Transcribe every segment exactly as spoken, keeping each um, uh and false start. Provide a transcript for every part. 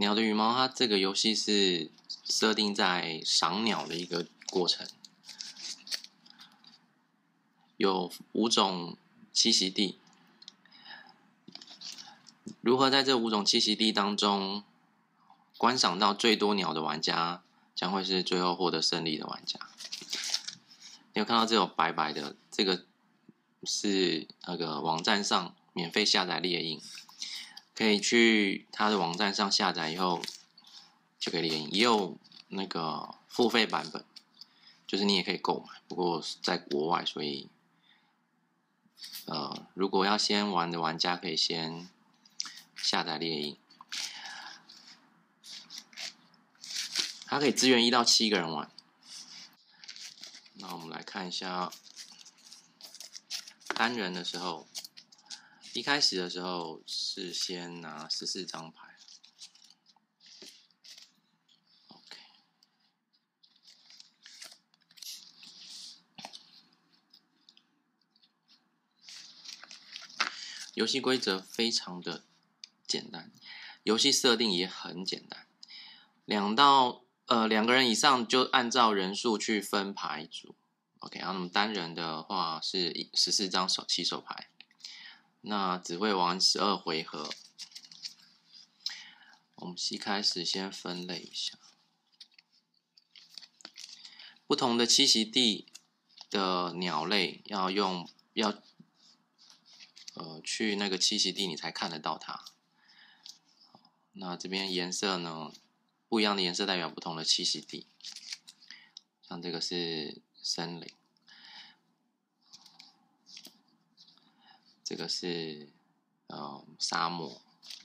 鸟的羽毛，它这个游戏是设定在赏鸟的一个过程，有五种栖息地。如何在这五种栖息地当中观赏到最多鸟的玩家，将会是最后获得胜利的玩家。你有看到这种白白的，这个是那个网站上免费下载猎鹰，可以去它的网站上下载以后就可以猎鹰。也有那个付费版本，就是你也可以购买，不过在国外，所以呃，如果要先玩的玩家可以先下载猎鹰，它可以支援一到七个人玩。那我们来看一下单人的时候，一开始的时候是先拿十四张牌。OK， 游戏规则非常的简单，游戏设定也很简单，两到呃两个人以上就按照人数去分牌组。OK， 然后那么单人的话是十四张手起手牌，那只会玩十二回合。我们一开始先分类一下，不同的栖息地的鸟类要用要呃去那个栖息地你才看得到它。那这边颜色呢，不一样的颜色代表不同的栖息地，像这个是森林，这个是呃沙漠，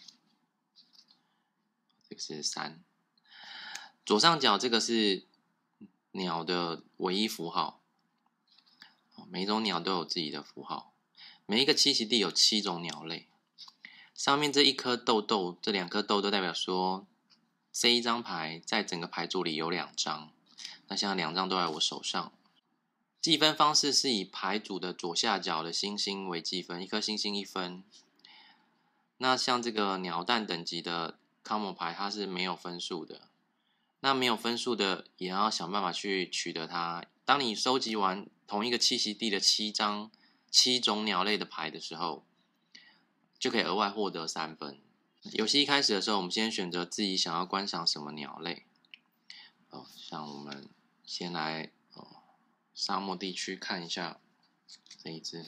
这个是山。左上角这个是鸟的唯一符号，每一种鸟都有自己的符号。每一个栖息地有七种鸟类，上面这一颗豆豆，这两颗豆豆代表说这一张牌在整个牌组里有两张，那现在两张都在我手上。计分方式是以牌组的左下角的星星为计分，一颗星星一分。那像这个鸟蛋等级的 common 牌，它是没有分数的。那没有分数的也要想办法去取得它。当你收集完同一个栖息地的七张七种鸟类的牌的时候，就可以额外获得三分。游戏一开始的时候，我们先选择自己想要观赏什么鸟类。哦，像我们先来哦沙漠地区看一下这一只，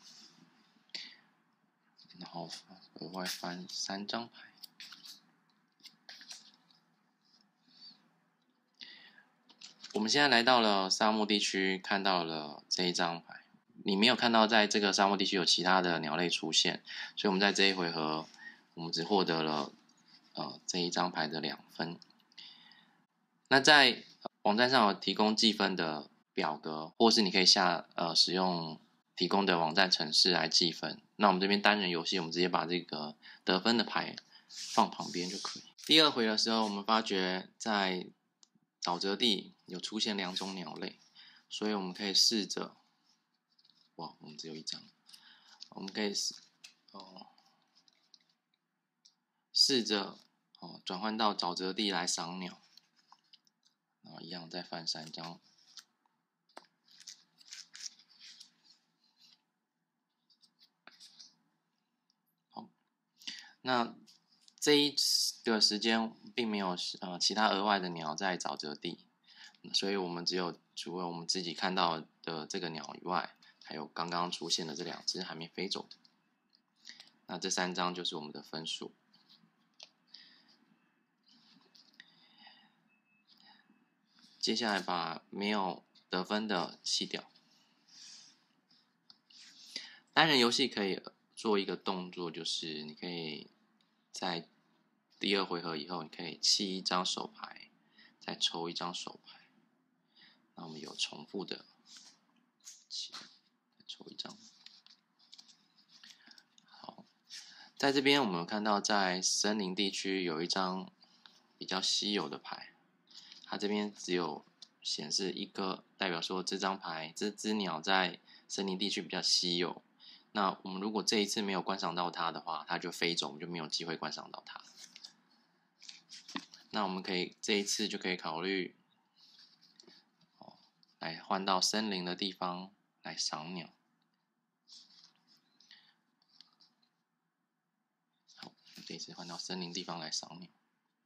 然后额外翻三张牌。我们现在来到了沙漠地区，看到了这一张牌。你没有看到在这个沙漠地区有其他的鸟类出现，所以我们在这一回合，我们只获得了呃这一张牌的两分。那在网站上有提供计分的表格，或是你可以下呃使用提供的网站程式来计分。那我们这边单人游戏，我们直接把这个得分的牌放旁边就可以。第二回的时候，我们发觉在沼泽地有出现两种鸟类，所以我们可以试着，哇，我们只有一张，我们可以试哦，试着哦转换到沼泽地来赏鸟，然后一样再翻三张。好，那这一个时间并没有呃其他额外的鸟在沼泽地，所以我们只有除了我们自己看到的这个鸟以外，还有刚刚出现的这两只还没飞走的。那这三张就是我们的分数。接下来把没有得分的弃掉。单人游戏可以做一个动作，就是你可以在第二回合以后，你可以弃一张手牌，再抽一张手牌。那我们有重复的弃，再抽一张。好，在这边我们有看到，在森林地区有一张比较稀有的牌，它这边只有显示一个，代表说这张牌这只鸟在森林地区比较稀有。那我们如果这一次没有观赏到它的话，它就飞走，我们就没有机会观赏到它。 那我们可以这一次就可以考虑，哦，来换到森林的地方来赏鸟。好，这一次换到森林地方来赏鸟。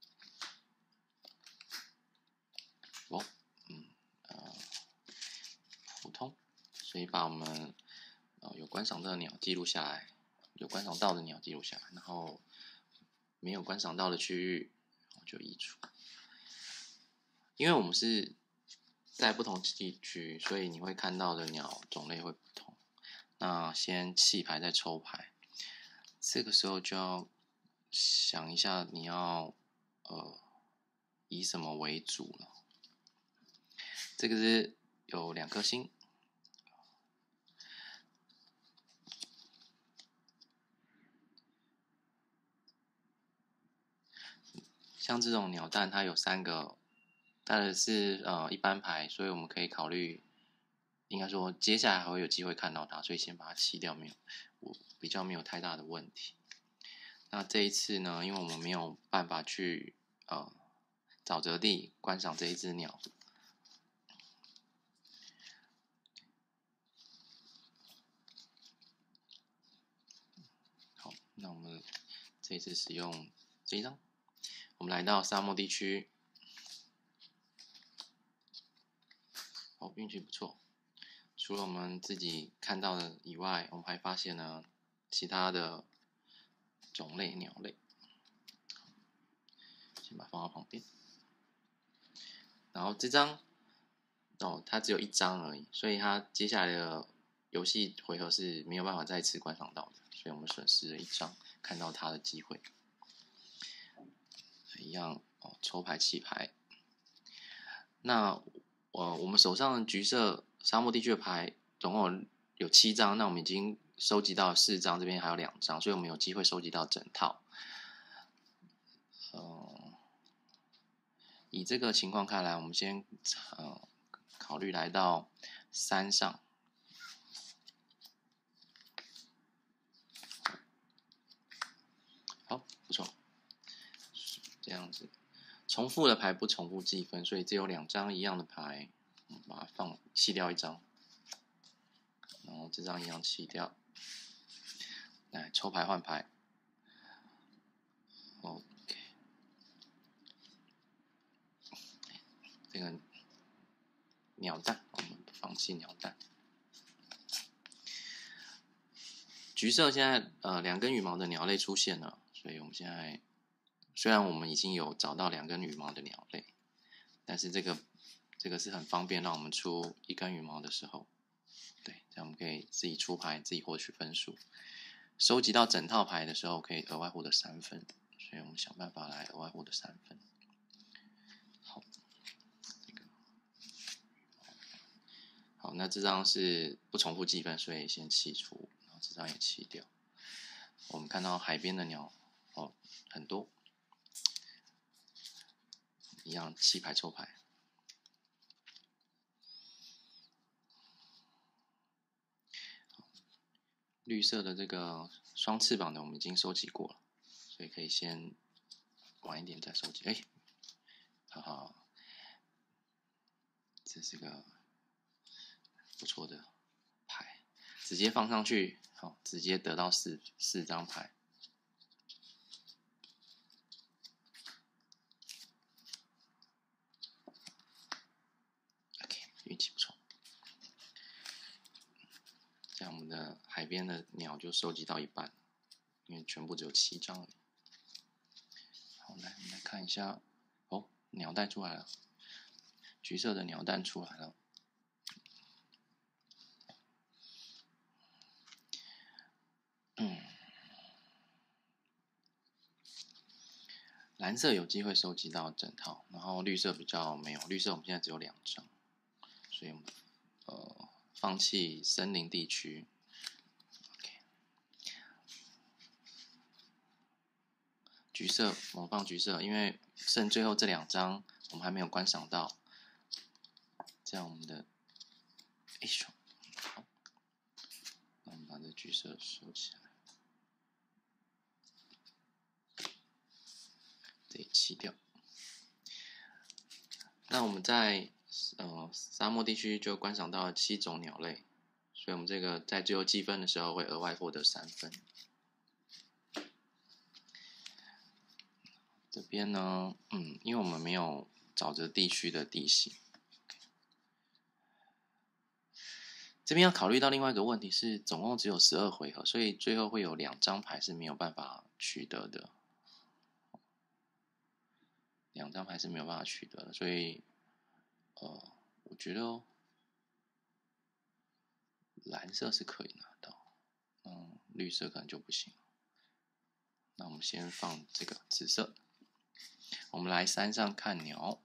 哦，嗯，呃，普通，所以把我们呃有观赏到的鸟记录下来，有观赏到的鸟记录下来，然后没有观赏到的区域就移除。因为我们是在不同地区，所以你会看到的鸟种类会不同。那先弃牌再抽牌，这个时候就要想一下你要呃以什么为主了。这个是有两颗星，像这种鸟蛋它有三个，它的是呃一般牌，所以我们可以考虑，应该说接下来还会有机会看到它，所以先把它弃掉，没有，我比较没有太大的问题。那这一次呢，因为我们没有办法去呃沼泽地观赏这一只鸟。好，那我们这一次使用这一张，我们来到沙漠地区。哦，运气不错。除了我们自己看到的以外，我们还发现了其他的种类鸟类。先把它放到旁边。然后这张，哦，它只有一张而已，所以它接下来的游戏回合是没有办法再次观赏到的，所以我们损失了一张看到它的机会。一样哦，抽牌弃牌。那呃，我们手上的橘色沙漠地区的牌总共有七张，那我们已经收集到四张，这边还有两张，所以我们有机会收集到整套。呃，以这个情况看来，我们先呃考虑来到山上。好，不错，这样子。重复的牌不重复计分，所以只有两张一样的牌，我们把它放弃掉一张，然后这张一样弃掉。来抽牌换牌 ，OK， 这个鸟蛋我们放弃鸟蛋。橘色现在呃两根羽毛的鸟类出现了，所以我们现在虽然我们已经有找到两根羽毛的鸟类，但是这个这个是很方便让我们出一根羽毛的时候，对，这样我们可以自己出牌，自己获取分数。收集到整套牌的时候，可以额外获得三分，所以我们想办法来额外获得三分。好，这个好，那这张是不重复计分，所以先弃除，然后这张也弃掉。我们看到海边的鸟哦很多，一样弃牌抽牌。绿色的这个双翅膀的我们已经收集过了，所以可以先晚一点再收集。哎，哈哈，这是个不错的牌，直接放上去，好，直接得到四四张牌。OK， 运气不错。这样我们的海边的鸟就收集到一半，因为全部只有七张而已。好，来我们来看一下，哦，鸟蛋出来了，橘色的鸟蛋出来了。嗯，蓝色有机会收集到整套，然后绿色比较没有，绿色我们现在只有两张，所以我们呃放弃森林地区。橘色，我们放橘色，因为剩最后这两张我们还没有观赏到，这样我们的哎呦，好，那我们把这橘色收起来，这弃掉。 那我们在呃沙漠地区就观赏到了七种鸟类，所以我们这个在最后计分的时候会额外获得三分。这边呢，嗯，因为我们没有沼泽地区的地形，这边要考虑到另外一个问题是，总共只有十二回合，所以最后会有两张牌是没有办法取得的，两张牌是没有办法取得的，所以，呃，我觉得蓝色是可以拿到，嗯，绿色可能就不行。那我们先放这个紫色，我们来山上看鸟。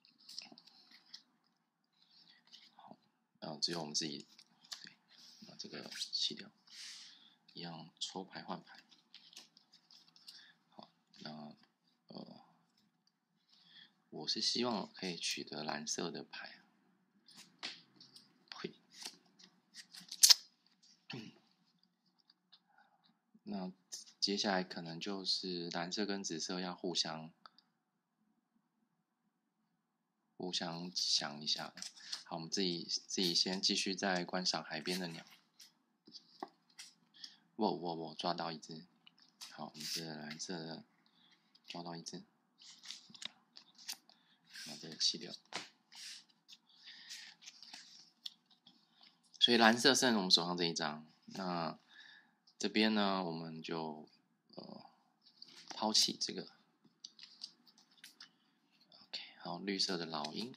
好，然后只有我们自己，对，把这个弃掉，一样抽牌换牌。好，那呃，我是希望可以取得蓝色的牌。会，那接下来可能就是蓝色跟紫色要互相互相想一下。好，我们自己自己先继续再观赏海边的鸟。哇哇哇！抓到一只。好，我们这蓝色的抓到一只，把这个弃掉。所以蓝色剩我们手上这一张。那这边呢，我们就呃抛弃这个。OK， 好，绿色的老鹰，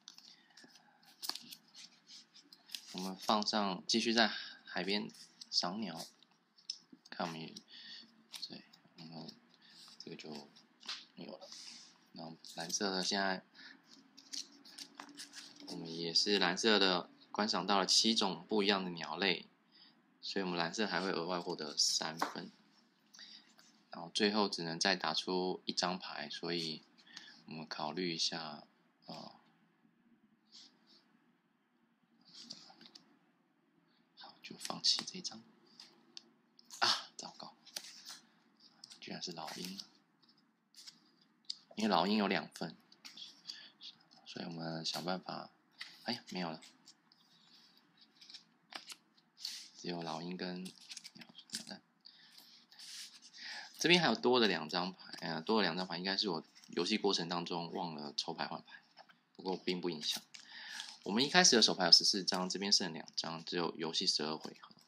我们放上，继续在海边赏鸟，看我们，对，然后这个就没有了。然后蓝色的现在我们也是蓝色的观赏到了七种不一样的鸟类。所以我们蓝色还会额外获得三分，然后最后只能再打出一张牌，所以我们考虑一下，呃，好，就放弃这张。啊，糟糕，居然是老鹰，因为老鹰有两分，所以我们想办法，哎呀，没有了。只有老鹰跟鸟蛋，这边还有多了两张牌，呃，多了两张牌，应该是我游戏过程当中忘了抽牌换牌，不过并不影响。我们一开始的手牌有十四张，这边剩两张，只有游戏十二回合。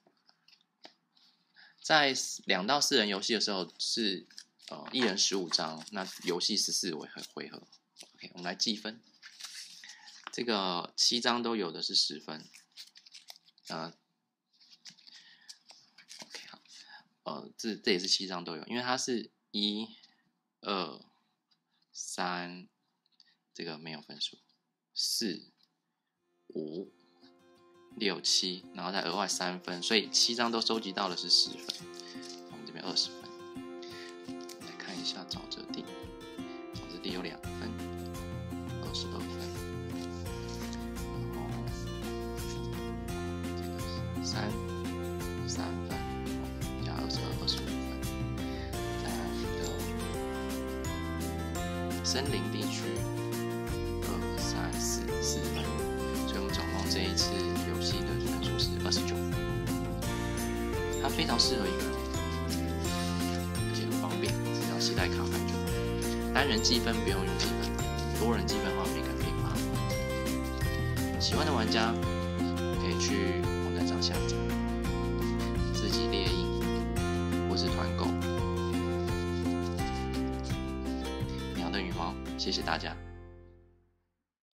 在两到四人游戏的时候是呃一人十五张，那游戏十四回合回合。OK， 我们来计分，这个七张都有的是十分，呃。呃，这这也是七张都有，因为它是一、二、三，这个没有分数，四、五、六、七，然后再额外三分，所以七张都收集到的是十分。我们这边二十分。来看一下沼泽地，沼泽地有两分，二十二分，然后这个是三三分。二十二、二十五分，在我们的森林地区，二、三、四四分，所以我们总共这一次游戏的分数是二十九分。它非常适合一个人，而且很方便，只要携带卡牌就好。单人积分不用用积分牌，多人积分的话每个人可以发。喜欢的玩家可以去网站上下载，自己列印。是团购，鸟的羽毛，谢谢大家。